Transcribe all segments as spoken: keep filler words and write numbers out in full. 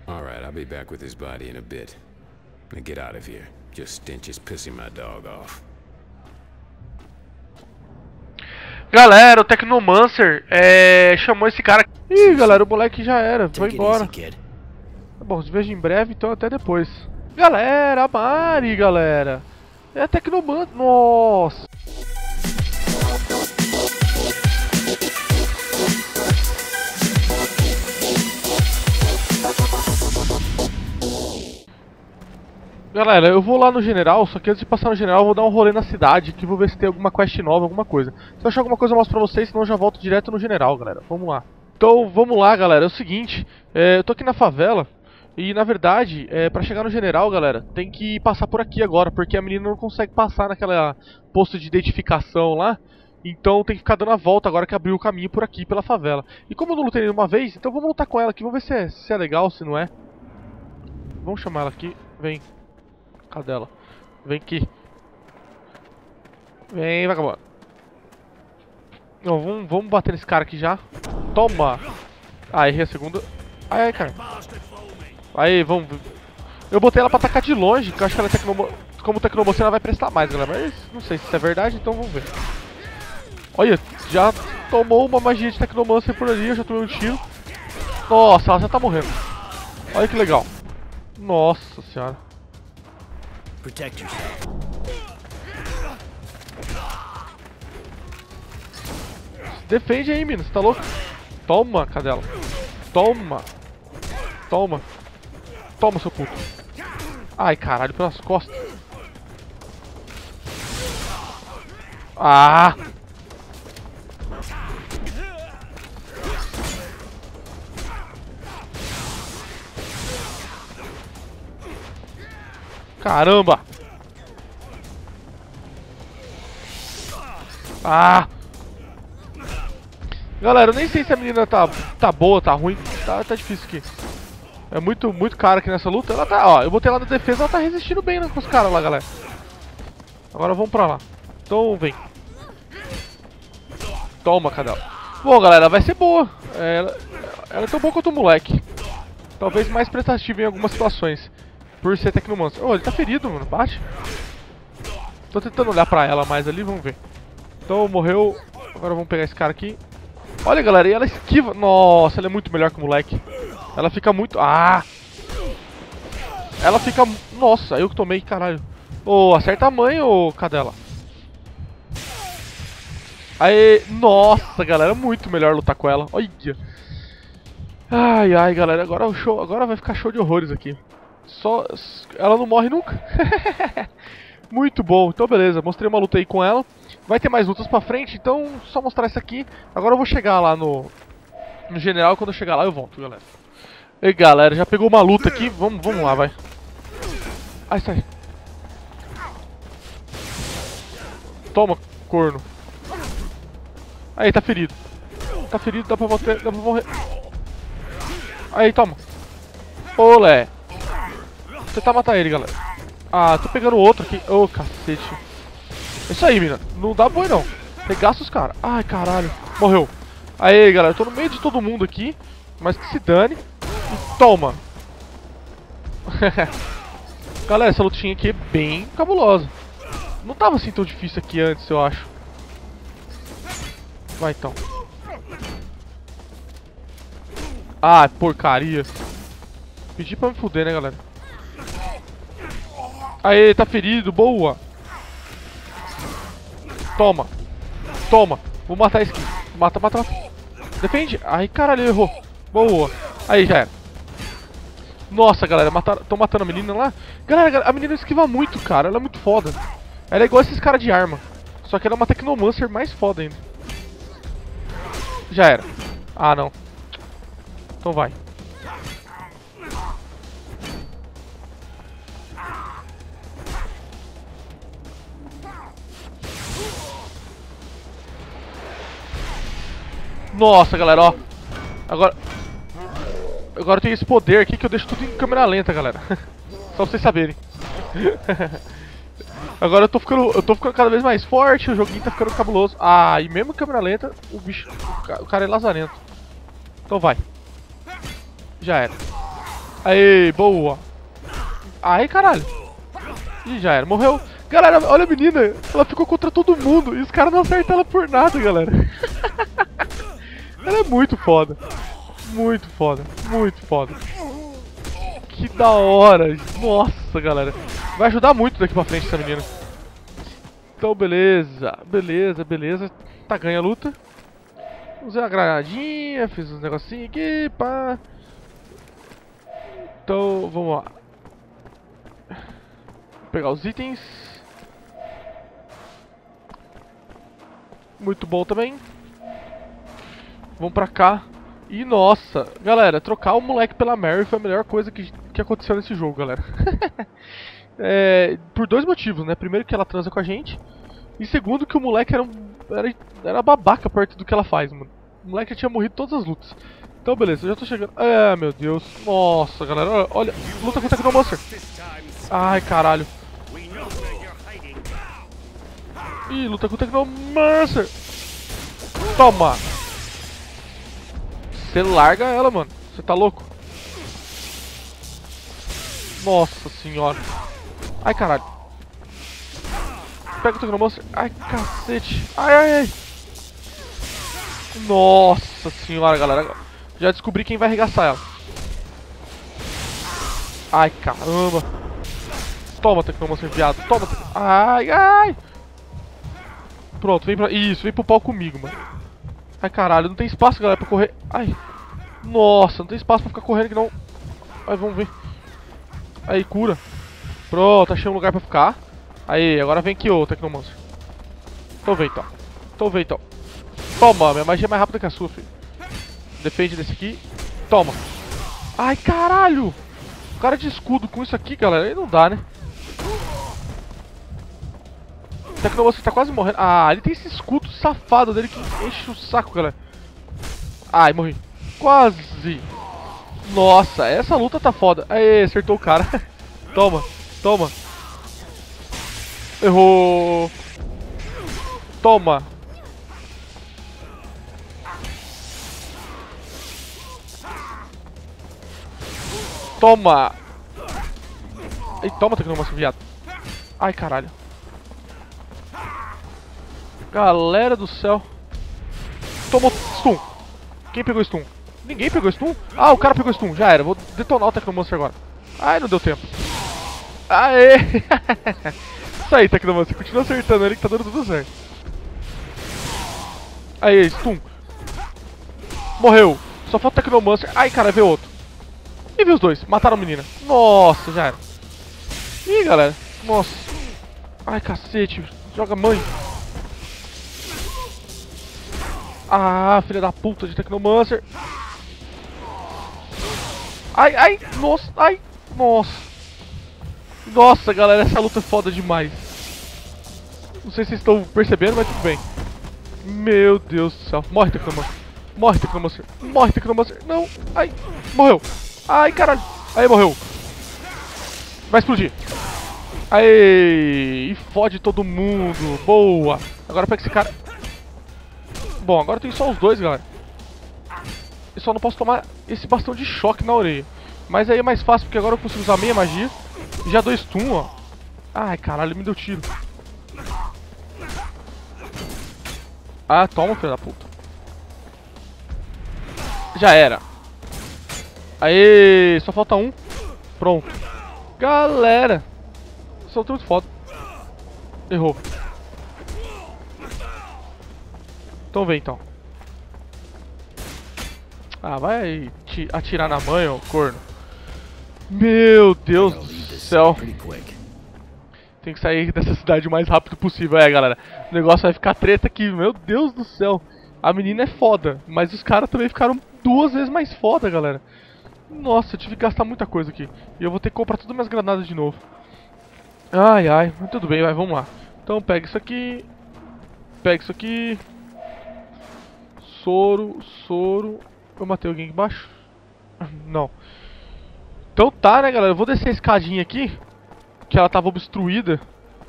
All right, I'll be back with his body in a bit. Now get out of here. Just stench is pissing my dog off. Galera, o Technomancer é, chamou esse cara. Ih, galera, o moleque já era. Vou embora. Tá bom, se vejo em breve, então até depois. Galera, a Mari, galera. É a Technomancer. Nossa. Galera, eu vou lá no general, só que antes de passar no general eu vou dar um rolê na cidade, que vou ver se tem alguma quest nova, alguma coisa. Se eu achar alguma coisa eu mostro pra vocês, senão eu já volto direto no general, galera. Vamos lá. Então, vamos lá, galera. É o seguinte, é, eu tô aqui na favela, e na verdade, é, pra chegar no general, galera, tem que passar por aqui agora, porque a menina não consegue passar naquela posto de identificação lá. Então tem que ficar dando a volta agora que abriu o caminho por aqui, pela favela. E como eu não lutei nenhuma vez, então vamos lutar com ela aqui, vamos ver se é, se é legal, se não é. Vamos chamar ela aqui, vem. Cadê ela? Vem aqui. Vem, vagabundo. Não, vamos, vamos bater nesse cara aqui já. Toma! Ah, errei a segunda. Ai, ai, cara. Aí, vamos. Eu botei ela pra atacar de longe, que eu acho que ela é tecnomo... como tecnomocia ela vai prestar mais, galera. Mas não sei se isso é verdade, então vamos ver. Olha, já tomou uma magia de Technomancer por ali, eu já tomei um tiro. Nossa, ela já tá morrendo. Olha que legal. Nossa senhora. Protect yourself. Defende aí, menino, você tá louco? Toma, cadela. Toma. Toma. Toma, seu puto. Ai, caralho, pelas costas. Ah! Caramba! Ah! Galera, eu nem sei se a menina tá, tá boa, tá ruim. Tá, tá difícil aqui. É muito, muito cara aqui nessa luta. Ela tá, ó, eu botei ela na defesa, ela tá resistindo bem, né, com os caras lá, galera. Agora vamos pra lá. Então, vem. Toma, cadela. Bom, galera, vai ser boa. Ela, ela é tão boa quanto o moleque. Talvez mais prestativa em algumas situações. Por ser Technomancer. Oh, ele tá ferido, mano. Bate. Tô tentando olhar pra ela mais ali, vamos ver. Então, morreu. Agora vamos pegar esse cara aqui. Olha, galera, e ela esquiva. Nossa, ela é muito melhor que o moleque. Ela fica muito... Ah! Ela fica... Nossa, eu que tomei, caralho. Ô, oh, acerta a mãe, ô, oh, cadela. Aê, nossa, galera, muito melhor lutar com ela. Olha. Ai, ai, galera, agora o show, agora vai ficar show de horrores aqui. Só... Ela não morre nunca. Muito bom, então beleza, mostrei uma luta aí com ela. Vai ter mais lutas pra frente, então só mostrar isso aqui. Agora eu vou chegar lá no... No general, quando eu chegar lá eu volto, galera. E galera, já pegou uma luta aqui, vamos, vamos lá, vai. Ai, sai. Toma, corno. Aí, tá ferido. Tá ferido, dá pra morrer, dá pra morrer. Aí, toma. Olé. Vou tentar matar ele, galera. Ah, tô pegando outro aqui. Ô, oh, cacete. Isso aí, mina. Não dá boi, não. Regaça os caras. Ai, caralho. Morreu. Aí, galera. Eu tô no meio de todo mundo aqui. Mas que se dane. E toma. Galera, essa lutinha aqui é bem cabulosa. Não tava assim tão difícil aqui antes, eu acho. Vai, então. Ah, porcaria. Pedi pra me fuder, né, galera? Aê, tá ferido, boa. Toma. Toma. Vou matar esse aqui. Mata, mata, mata. Defende. Ai, caralho, errou. Boa. Aí, já era. Nossa, galera, mataram, tão matando a menina lá. Galera, a menina esquiva muito, cara. Ela é muito foda. Ela é igual esses caras de arma. Só que ela é uma Technomancer mais foda ainda. Já era. Ah, não. Então vai. Nossa, galera, ó. Agora... Agora tem esse poder aqui que eu deixo tudo em câmera lenta, galera. Só pra vocês saberem. Agora eu tô ficando, eu tô ficando cada vez mais forte, o joguinho tá ficando cabuloso. Ah, e mesmo em câmera lenta, o bicho, o cara é lazarento. Então vai. Já era. Aê, boa. Ai, caralho. Ih, já era, morreu. Galera, olha a menina, ela ficou contra todo mundo e os caras não acertam ela por nada, galera. Ela é muito foda. Muito foda, muito foda. Que da hora. Nossa, galera. Vai ajudar muito daqui pra frente essa menina. Então, beleza, beleza, beleza. Tá, ganha a luta. Usei uma granadinha, fiz uns negocinhos aqui, pá. Então, vamos lá. Vou pegar os itens. Muito bom também. Vamos pra cá. E nossa, galera, trocar o moleque pela Mary foi a melhor coisa que, que aconteceu nesse jogo, galera. É, por dois motivos, né? Primeiro que ela transa com a gente. E segundo que o moleque era, um, era, era babaca perto do que ela faz, mano. O moleque já tinha morrido todas as lutas. Então beleza, eu já tô chegando. É, meu Deus. Nossa, galera, olha, olha. Luta com o Technomancer. Ai, caralho. Ih, luta com o Technomancer. Toma. Você larga ela, mano. Você tá louco? Nossa senhora. Ai, caralho. Pega o Technomancer. Ai, cacete. Ai, ai, ai. Nossa senhora, galera. Já descobri quem vai arregaçar ela. Ai, caramba. Toma, Technomancer, viado. Toma, Technomancer. Ai, ai. Pronto, vem pra... Isso, vem pro pau comigo, mano. Ai, caralho, não tem espaço, galera, pra correr. Ai. Nossa, não tem espaço pra ficar correndo que não. Ai, vamos ver. Aí, cura. Pronto, achei um lugar pra ficar. Aí, agora vem aqui, ô Technomancer. Então vem, então. Então vem, então. Toma, minha magia é mais rápida que a sua, filho. Defende desse aqui. Toma. Ai, caralho. O cara de escudo com isso aqui, galera, aí não dá, né? O Technomancer tá quase morrendo. Ah, ele tem esse escudo safado dele que enche o saco, galera. Ai, morri. Quase. Nossa, essa luta tá foda. Aê, acertou o cara. Toma, toma. Errou. Toma. Toma. E toma, Technomancer, viado. Ai, caralho. Galera do céu. Tomou stun. Quem pegou stun? Ninguém pegou stun? Ah, o cara pegou stun. Já era. Vou detonar o Technomancer agora. Ai, não deu tempo. Aê. Isso aí, Technomancer. Continua acertando ele que tá dando tudo certo. Aê, stun. Morreu. Só falta o Technomancer. Ai, cara, veio outro. E viu os dois. Mataram a menina. Nossa, já era. Ih, galera. Nossa. Ai, cacete. Joga mãe. Ah, filha da puta de Technomancer. Ai, ai, nossa, ai, nossa. Nossa, galera, essa luta é foda demais. Não sei se vocês estão percebendo, mas tudo bem. Meu Deus do céu. Morre, Technomancer. Morre, Technomancer. Morre, Technomancer. Não, ai, morreu. Ai, caralho. Aí, morreu. Vai explodir. Aê, e fode todo mundo. Boa. Agora pega esse cara. Bom, agora tem só os dois, galera. Eu só não posso tomar esse bastão de choque na orelha. Mas aí é mais fácil, porque agora eu consigo usar a minha magia. E já dou stun, ó. Ai, caralho, me deu tiro. Ah, toma, filho da puta. Já era. Aê, só falta um. Pronto. Galera. Só muito foda. Errou. Então vem, então. Ah, vai atirar na mãe, ó, corno. Meu Deus do céu. Tem que sair dessa cidade o mais rápido possível. É, galera. O negócio vai ficar treta aqui. Meu Deus do céu. A menina é foda. Mas os caras também ficaram duas vezes mais foda, galera. Nossa, eu tive que gastar muita coisa aqui. E eu vou ter que comprar todas minhas granadas de novo. Ai, ai. Mas tudo bem, vai, vamos lá. Então pega isso aqui. Pega isso aqui. Soro, soro. Eu matei alguém aqui embaixo? Não. Então tá, né, galera? Eu vou descer a escadinha aqui, que ela tava obstruída.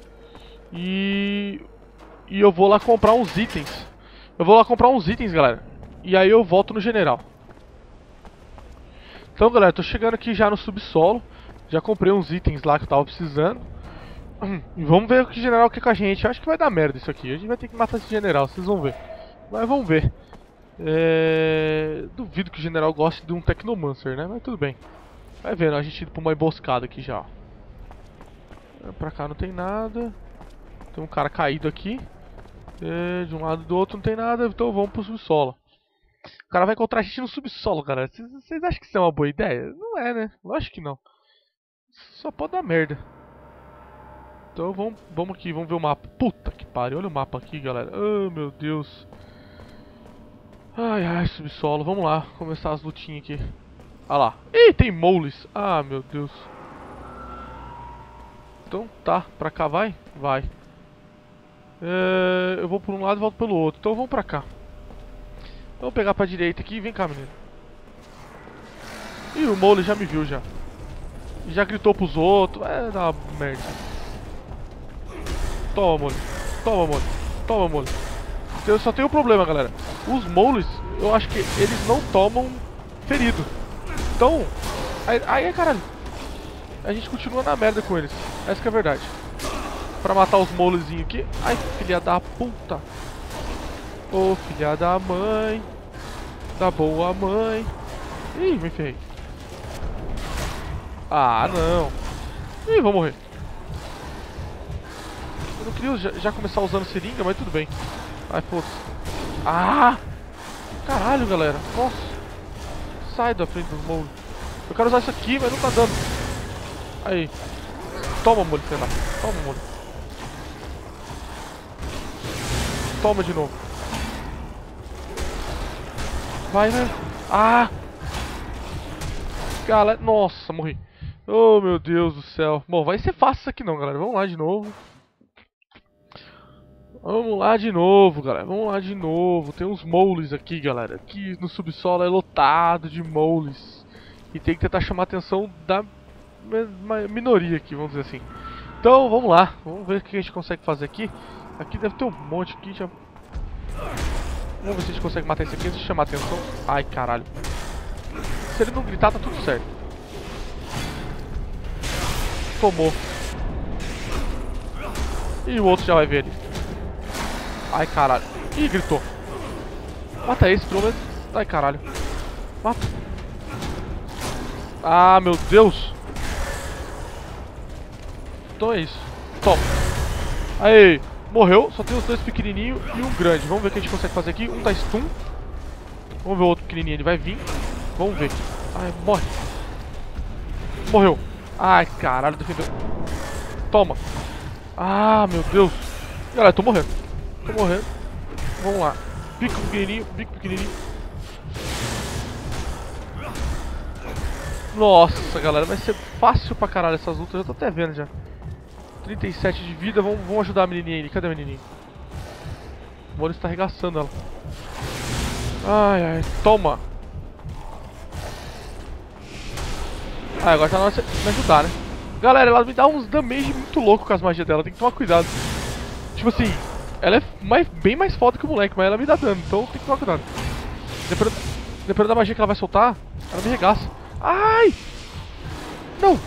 E... E eu vou lá comprar uns itens. Eu vou lá comprar uns itens, galera. E aí eu volto no general. Então, galera, tô chegando aqui já no subsolo. Já comprei uns itens lá que eu tava precisando. E vamos ver o que o general quer com a gente. Eu acho que vai dar merda isso aqui. A gente vai ter que matar esse general, vocês vão ver. Mas vamos ver. É... Duvido que o general goste de um Technomancer, né? Mas tudo bem. Vai vendo, a gente indo pra uma emboscada aqui já. Pra cá não tem nada. Tem um cara caído aqui. É... De um lado e do outro não tem nada. Então vamos pro subsolo. O cara vai encontrar a gente no subsolo, galera. Vocês acham que isso é uma boa ideia? Não é, né? Lógico que não. Só pode dar merda. Então vamos, vamos aqui, vamos ver o mapa. Puta que pariu, olha o mapa aqui, galera. Oh, meu Deus. Ai, ai, subsolo. Vamos lá, começar as lutinhas aqui. Ah lá. Ih, tem moles. Ah, meu Deus. Então tá, pra cá vai? Vai. É, eu vou por um lado e volto pelo outro. Então vamos pra cá. Vamos pegar pra direita aqui. Vem cá, menino. Ih, o mole já me viu já. Já gritou pros outros. É, dá uma merda. Toma, mole. Toma, mole. Toma, mole. Eu só tenho um problema, galera. Os moles, eu acho que eles não tomam ferido. Então, aí, aí caralho, a gente continua na merda com eles. Essa que é a verdade. Pra matar os molezinhos aqui. Ai, filha da puta. Ô, filha da mãe. Da boa mãe. Ih, me ferrei. Ah, não. Ih, vou morrer. Eu não queria já, já começar usando seringa, mas tudo bem. Ai, foda-se. Ah! Caralho, galera. Nossa. Sai da frente dos moles. Eu quero usar isso aqui, mas não tá dando. Aí. Toma, mole, sei lá. Toma, mole. Toma de novo. Vai, vai. Ah! Galera, nossa, morri. Oh, meu Deus do céu. Bom, vai ser fácil isso aqui não, galera. Vamos lá de novo. Vamos lá de novo, galera. Vamos lá de novo. Tem uns moles aqui, galera. Aqui no subsolo é lotado de moles. E tem que tentar chamar a atenção da minoria aqui, vamos dizer assim. Então, vamos lá. Vamos ver o que a gente consegue fazer aqui. Aqui deve ter um monte aqui já. Vamos ver se a gente consegue matar esse aqui antes de chamar a atenção. Ai, caralho. Se ele não gritar, tá tudo certo. Tomou. E o outro já vai ver ali. Ai, caralho. Ih, gritou. Mata esse, pelo menos. Ai, caralho. Mata. Ah, meu Deus. Então é isso. Toma. Aí. Morreu. Só tem os dois pequenininhos e um grande. Vamos ver o que a gente consegue fazer aqui. Um tá stun. Vamos ver o outro pequenininho. Ele vai vir. Vamos ver. Ai, morre. Morreu. Ai, caralho. Defendeu. Toma. Ah, meu Deus. Galera, tô morrendo. Tô morrendo. Vamos lá. Bico pequenininho, bico pequenininho. Nossa, galera, vai ser fácil pra caralho essas lutas. Eu já tô até vendo já. trinta e sete de vida. Vamos, vamos ajudar a menininha ali. Cadê a menininha? O Moro está arregaçando ela. Ai, ai. Toma. Ah, agora tá na hora de me ajudar, né? Galera, ela me dá uns damage muito louco com as magias dela. Tem que tomar cuidado. Tipo assim... Ela é mais, bem mais foda que o moleque, mas ela me dá dano, então tem que tomar cuidado. Dependendo, dependendo da magia que ela vai soltar, ela me regaça. Ai! Não!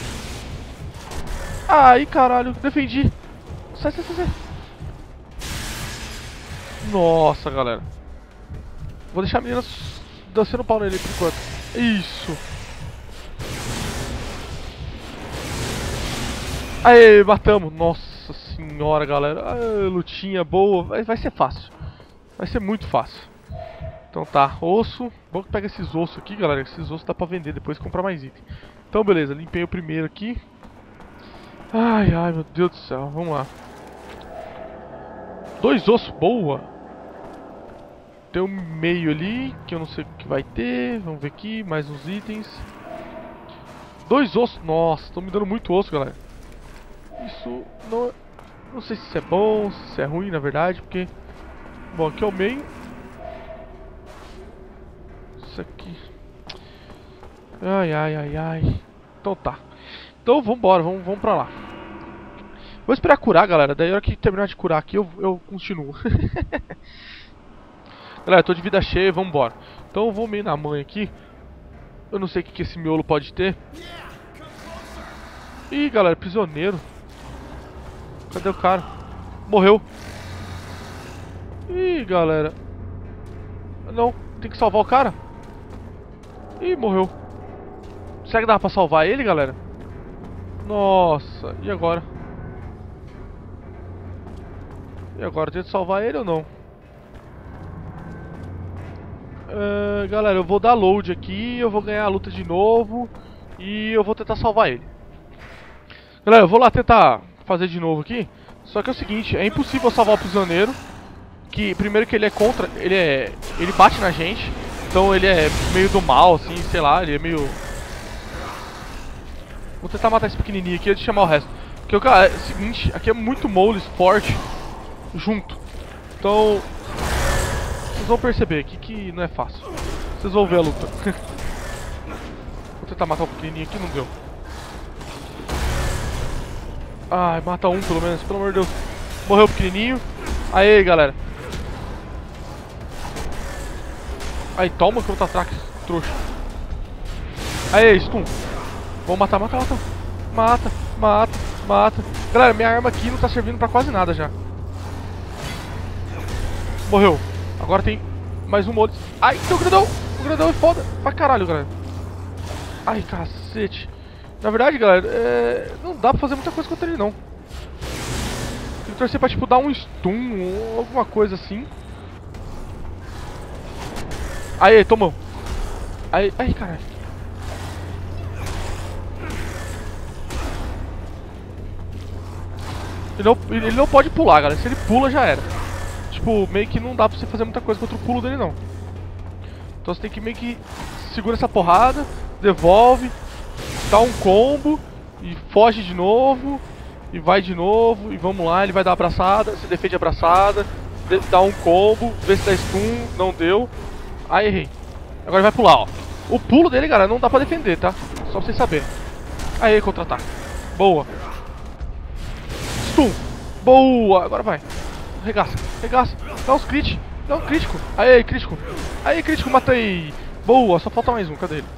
Ai, caralho, defendi. Sai, sai, sai, sai. Nossa, galera. Vou deixar a menina dançando pau nele por enquanto. Isso! Aê, matamos! Nossa senhora, galera. Ah, lutinha boa. Vai, vai ser fácil. Vai ser muito fácil. Então tá, osso. Bom que pega esses ossos aqui, galera. Esses ossos dá pra vender depois e comprar mais item. Então beleza, limpei o primeiro aqui. Ai, ai, meu Deus do céu. Vamos lá. Dois ossos, boa. Tem um meio ali, que eu não sei o que vai ter. Vamos ver aqui, mais uns itens. Dois ossos. Nossa, estão me dando muito osso, galera. Isso não... Não sei se isso é bom, se isso é ruim, na verdade, porque... Bom, aqui é o meio. Isso aqui... Ai, ai, ai, ai. Então tá. Então vambora, vamos, vamos pra lá. Vou esperar curar, galera. Daí a hora que terminar de curar aqui, eu, eu continuo. Galera, eu tô de vida cheia, vambora. Então eu vou meio na mãe aqui. Eu não sei o que, que esse miolo pode ter. Ih, galera, prisioneiro. Cadê o cara? Morreu. Ih, galera. Não, tem que salvar o cara. Ih, morreu. Será que dá pra salvar ele, galera? Nossa, e agora? E agora, tento salvar ele ou não? Uh, galera, eu vou dar load aqui, eu vou ganhar a luta de novo e eu vou tentar salvar ele. Galera, eu vou lá tentar fazer de novo aqui. Só que é o seguinte, é impossível salvar o prisioneiro. Que primeiro que ele é contra, ele é, ele bate na gente. Então ele é meio do mal, assim, sei lá, ele é meio... Vou tentar matar esse pequenininho aqui antes de chamar o resto. Porque o cara, é o seguinte, aqui é muito moles forte junto. Então vocês vão perceber aqui que não é fácil. Vocês vão ver a luta. Vou tentar matar o pequenininho aqui, não deu. Ai, mata um pelo menos, pelo amor de Deus. Morreu o pequenininho. Aê, galera. Aí, toma contra-ataque, trouxa. Aê, stun. Vamos matar, mata, mata. Mata, mata, mata. Galera, minha arma aqui não tá servindo pra quase nada já. Morreu. Agora tem mais um modo. Ai, tem o grandão. O grandão é foda pra caralho, galera. Ai, cacete. Na verdade, galera, é... não dá pra fazer muita coisa contra ele, não. Tem que torcer pra, tipo, dar um stun ou alguma coisa assim. Aí, tomou. Aí, aí, caralho. Ele não, ele não pode pular, galera. Se ele pula, já era. Tipo, meio que não dá pra você fazer muita coisa contra o pulo dele, não. Então você tem que meio que segura essa porrada, devolve, dá um combo e foge de novo. E vai de novo, e vamos lá, ele vai dar abraçada, você defende a abraçada, dá um combo, vê se dá stun, não deu. Aí errei. Agora ele vai pular, ó. O pulo dele, galera, não dá pra defender, tá? Só pra vocês saberem. Aí, contra-ataque. Boa. Stun. Boa. Agora vai. Regaça, regaça. Dá uns crit. Dá um crítico. Aí, crítico. Aí, crítico, matei. Boa, só falta mais um. Cadê ele?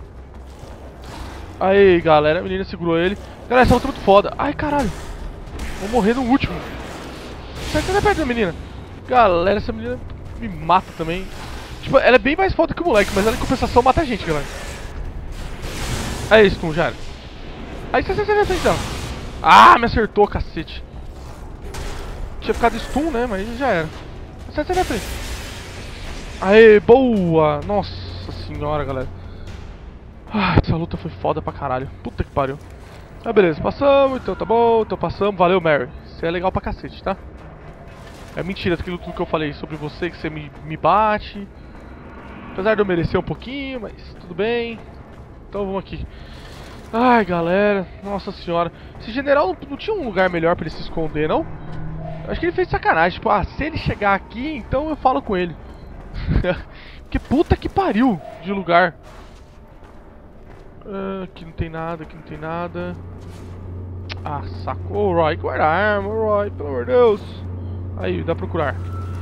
Aí, galera. A menina segurou ele. Galera, essa luta é muito foda. Ai, caralho. Vou morrer no último. Sai perto da menina. Galera, essa menina me mata também. Tipo, ela é bem mais foda que o moleque, mas ela em compensação mata a gente, galera. Aí, stun, já era. Aí, sai, sai, sai, sai, sai. Ah, me acertou, cacete. Tinha ficado stun, né, mas já era. Sai, sai, sai, sai. Aê, boa. Nossa senhora, galera. Ah, essa luta foi foda pra caralho. Puta que pariu. Ah, beleza, passamos, então tá bom, então passamos. Valeu, Mary. Você é legal pra cacete, tá? É mentira aquilo tudo que eu falei sobre você, que você me, me bate. Apesar de eu merecer um pouquinho, mas tudo bem. Então vamos aqui. Ai, galera, nossa senhora. Esse general não, não tinha um lugar melhor pra ele se esconder, não? Acho que ele fez sacanagem. Tipo, ah, se ele chegar aqui, então eu falo com ele. Que puta que pariu de lugar. Uh, aqui não tem nada, aqui não tem nada. Ah, sacou, Roy. Guarda a arma, Roy, pelo amor de Deus. Aí, dá pra procurar.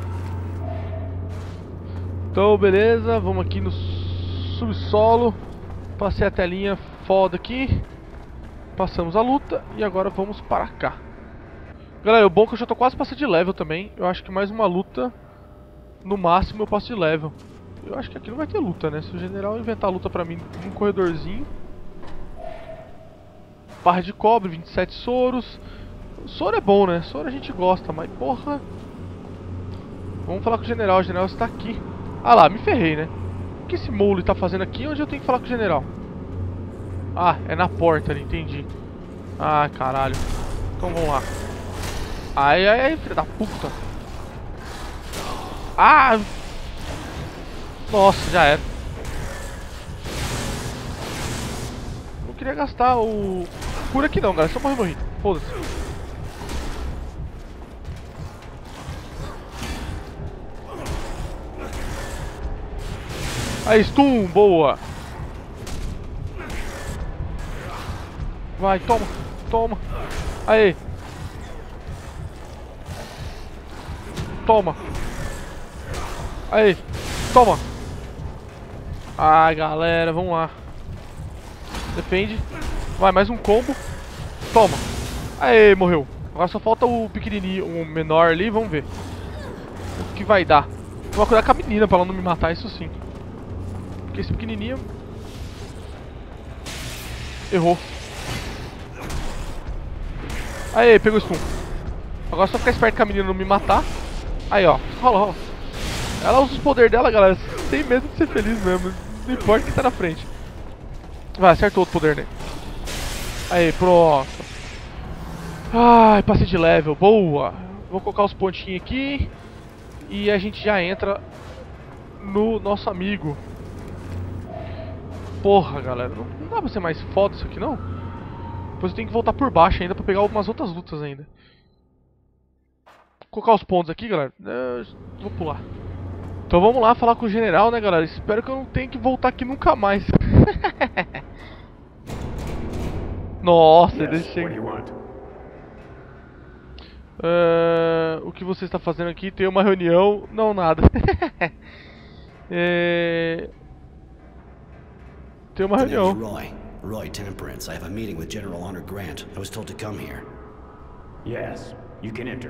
Então, beleza. Vamos aqui no subsolo. Passei a telinha foda aqui. Passamos a luta. E agora vamos para cá. Galera, o bom é que eu já tô quase passando de level também. Eu acho que mais uma luta, no máximo eu passo de level. Eu acho que aqui não vai ter luta, né? Se o general inventar luta pra mim num corredorzinho. Barra de cobre, vinte e sete soros. Soro é bom, né? Soro a gente gosta, mas porra. Vamos falar com o general. O general está aqui. Ah lá, me ferrei, né? O que esse mole tá fazendo aqui? Onde eu tenho que falar com o general? Ah, é na porta ali, entendi. Ah, caralho. Então vamos lá. Ai, ai, ai, filha da puta. Ah! Nossa, já era. Não queria gastar o... Cura aqui não, galera. Só morrer morrer. Foda-se. Aí, stun, boa. Vai, toma, toma. Aí. Toma. Aí, toma. Ai, galera, vamos lá. Defende. Vai, mais um combo. Toma. Aê, morreu. Agora só falta o pequenininho, o menor ali, vamos ver o que vai dar. Vou cuidar com a menina pra ela não me matar, isso sim. Porque esse pequenininho... Errou. Aê, pegou o stun. Agora é só ficar esperto com a menina não me matar. Aí, ó. Rola, rola. Ela usa os poderes dela, galera, sem medo de ser feliz mesmo. Não importa quem tá na frente. Vai, acerta outro poder nele. Aí, pronto. Ai, passei de level. Boa. Vou colocar os pontinhos aqui. E a gente já entra no nosso amigo. Porra, galera. Não, não dá pra ser mais foda isso aqui, não? Depois eu tenho que voltar por baixo ainda pra pegar algumas outras lutas ainda. Vou colocar os pontos aqui, galera. Eu vou pular. Então vamos lá falar com o general, né, galera? Espero que eu não tenha que voltar aqui nunca mais. Nossa, Yes, deixa what do eu... you want? Uh, o que você está fazendo aqui? Tem uma reunião? Não, nada. é... Tem uma The name's reunião. Roy. Roy Temperance. I have a meeting with General Honor Grant. I was told to come here. Yes, you can enter.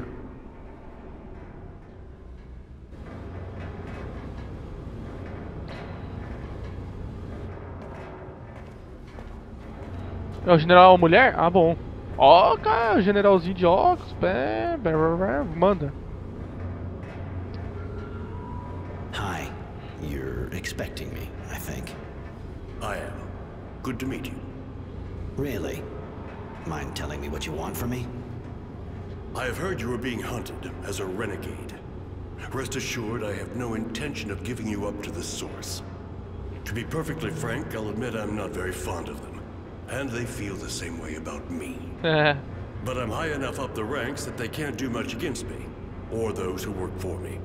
É o general uma mulher? Ah, bom. Ó, cara, o generalzinho de óculos. Pé, pé, pé, pé, manda. Hi. You're expecting me, I think. I am. Good to meet you. Really? Mind telling me what you want from me? I have heard you are being hunted as a renegade. Rest assured, I have no intention of giving you up to the Source. To be perfectly frank, I'll admit I'm not very fond of them. And they feel the same way about me. É. But I'm high enough up the ranks that they can't do much against me, or those who work for me.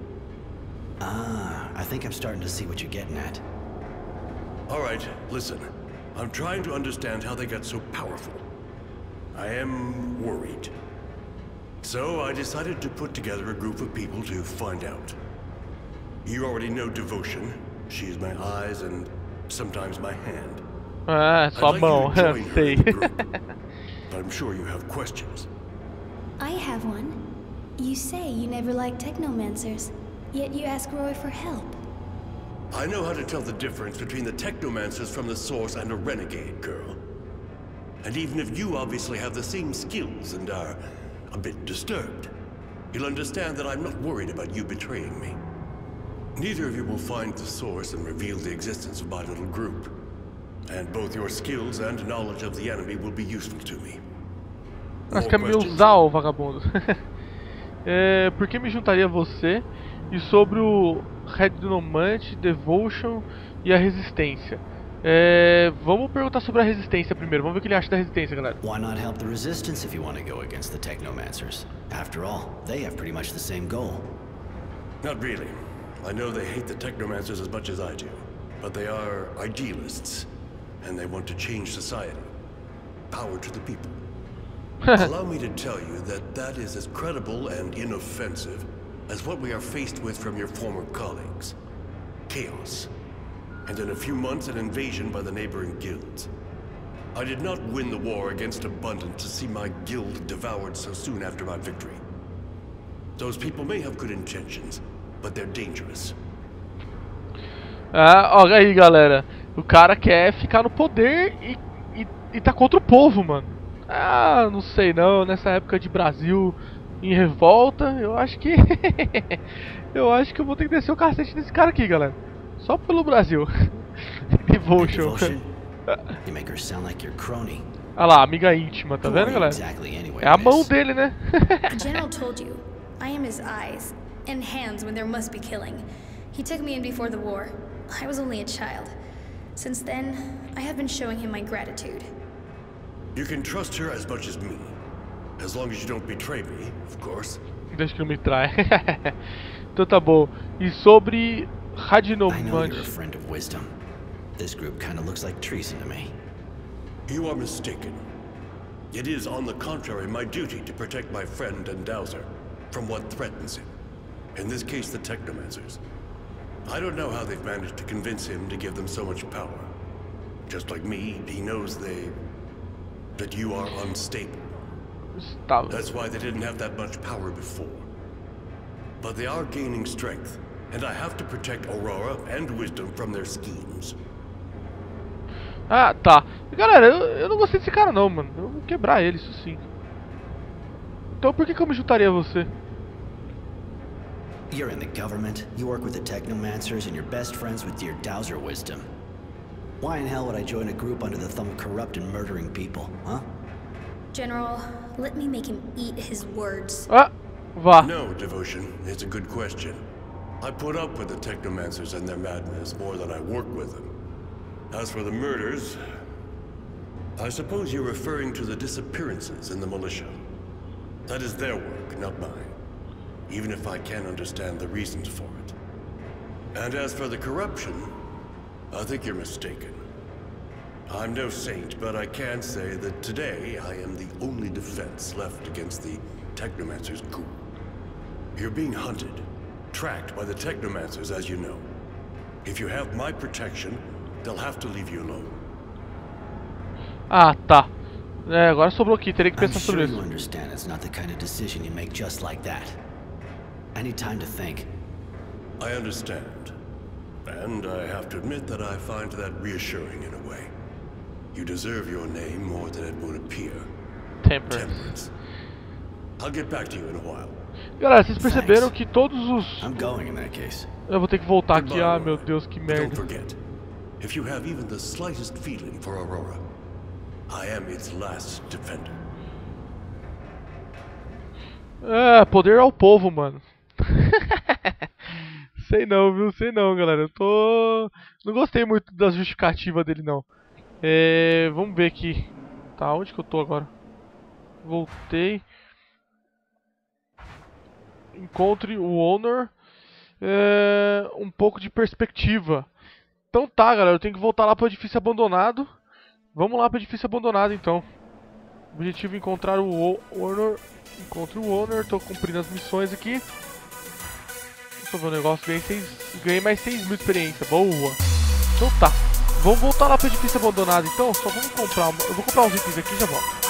Ah, I think I'm starting to see what you're getting at. Alright, listen. I'm trying to understand how they got so powerful. I am worried. So I decided to put together a group of people to find out. You already know Devotion. She is my eyes and sometimes my hand. Ah, I'd sua like mão, you to join her sei. in the group. I'm sure you have questions. I have one. You say you never liked technomancers, yet you ask Roy for help. I know how to tell the difference between the technomancers from the Source and a renegade, girl. And even if you obviously have the same skills and are a bit disturbed, you'll understand that I'm not worried about you betraying me. Neither of you will find the Source and reveal the existence of my little group. And both your skills and knowledge of the enemy will be useful to me. Mas More quer me questions? usar, ô vagabundo. é, por que me juntaria a você? E sobre o Renomante, Devotion e a Resistência. É, vamos perguntar sobre a Resistência primeiro. Vamos ver o que ele acha da Resistência, galera. Why not help the Resistance if you want to go against the Technomancers? After all, they have pretty much the same goal. Not really. I know they hate the technomancers as much as I do. But they are idealists. And they want to change society. Power to the people. Allow me to tell you that that is as credible and inoffensive as what we are faced with from your former colleagues. Chaos. And in a few months an invasion by the neighboring guilds. I did not win the war against Abundance to see my guild devoured so soon after my victory. Those people may have good intentions, but they're dangerous. Ah, olha aí, galera. O cara quer ficar no poder e, e, e tá contra o povo, mano. Ah, não sei não. Nessa época de Brasil em revolta, eu acho que... eu acho que eu vou ter que descer o cacete desse cara aqui, galera. Só pelo Brasil. Devotion. You make her sound like your crony. Olha lá, amiga íntima, tá vendo, galera? Exactly anyway, É a mão miss. dele, né? The general told you, I am his eyes and hands when there must be killing. He took me in before the war. I was only a child. Since then, I have been showing him my gratitude. You can trust her as much as me. As long as you don't betray me, of course. Deixa que não me trai. Então tá bom. E sobre I know you're a Radnomante. friend of wisdom. This group kind of looks like treason to me. You are mistaken. It is, on the contrary, my duty to protect my friend and Dowser from what threatens him. In this case, the Technomancers. I don't know how they've managed to convince him to give them so much power. Just like me, he knows they... that you are unstable. Está... That's why they didn't have that much power before. But they are gaining strength, and I have to protect Aurora and Wisdom from their schemes. Ah, tá. Galera, eu, eu não gostei desse cara não, mano. Eu vou quebrar ele, isso sim. Então por que que eu me juntaria a você? You're in the government, you work with the Technomancers, and you're best friends with dear Dowser Wisdom. Why in hell would I join a group under the thumb of corrupt and murdering people, huh? General, let me make him eat his words. Ah, vá. No, Devotion, it's a good question. I put up with the Technomancers and their madness more than I work with them. As for the murders, I suppose you're referring to the disappearances in the militia. That is their work, not mine, even if I can understand the reasons for it. And as for the corruption, I think you're mistaken. I'm no saint, but I can say that today I am the only defense left against the Technomancer's coup. You're being hunted, tracked by the Technomancers, as you know. If you have my protection, they'll have to leave you alone. Ah, tá. É, agora sobrou aqui, teria que I'm pensar sure sobre you isso. understand it's not the kind of decision you make just like that. I need time to think. I understand. And I have to admit that I find that reassuring in a way. You deserve your name more than it would appear. Temperance. Temperance. I'll get back to you in a while. Galera, vocês perceberam que todos os... I'm going in that case. Eu vou ter que voltar aqui, Goodbye, ah, Aurora. meu Deus, que Don't merda. forget, if you have even the slightest feeling for Aurora, I am its last defender. É, poder ao povo, mano. Sei não, viu? Sei não, galera. Eu tô... Não gostei muito da justificativa dele, não. É... Vamos ver aqui. Tá, onde que eu tô agora? Voltei. Encontre o Honor. É... Um pouco de perspectiva. Então tá, galera. Eu tenho que voltar lá pro edifício abandonado. Vamos lá pro edifício abandonado, então. Objetivo é encontrar o Honor. Encontre o Honor. Tô cumprindo as missões aqui. Deixa eu ver o negócio. Ganhei, seis, ganhei mais seis mil de experiência. Boa. Então tá. Vamos voltar lá pro edifício abandonado, então. Só vamos comprar. Uma, eu vou comprar uns itens aqui e já volto.